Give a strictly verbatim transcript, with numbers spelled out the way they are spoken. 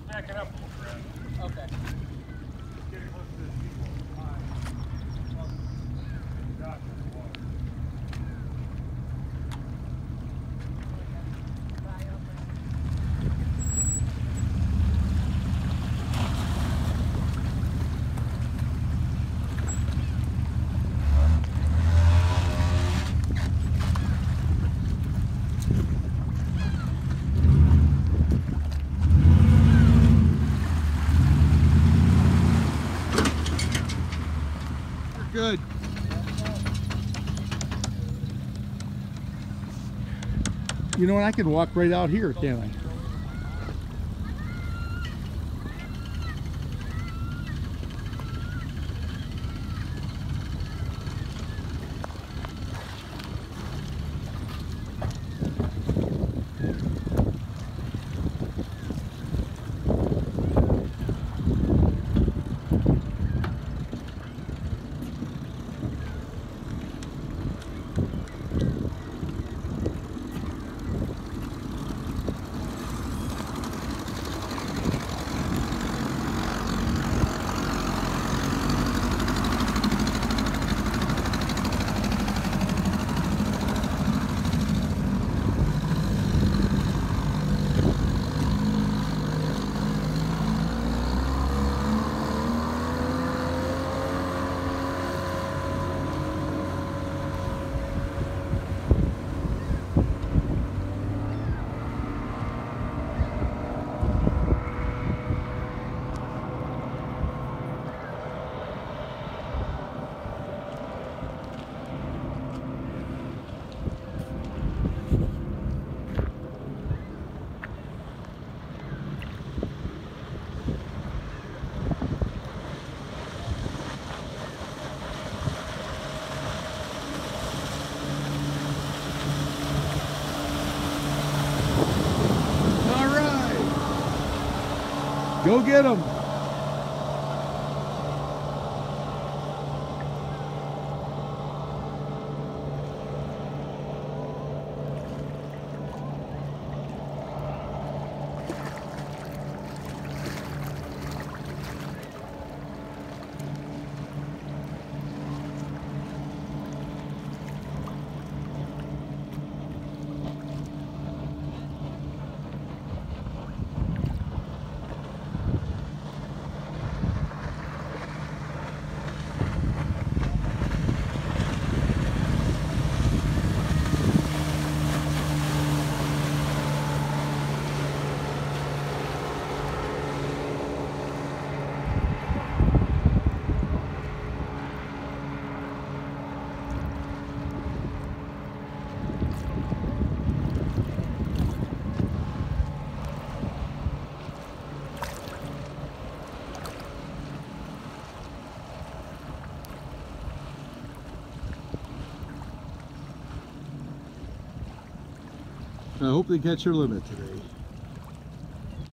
Back it up a little bit. Okay. Getting close to the seawall. Fine. Gotcha. Water. Good. You know what? I can walk right out here, can't I? Go get them. I hope they catch your limit today.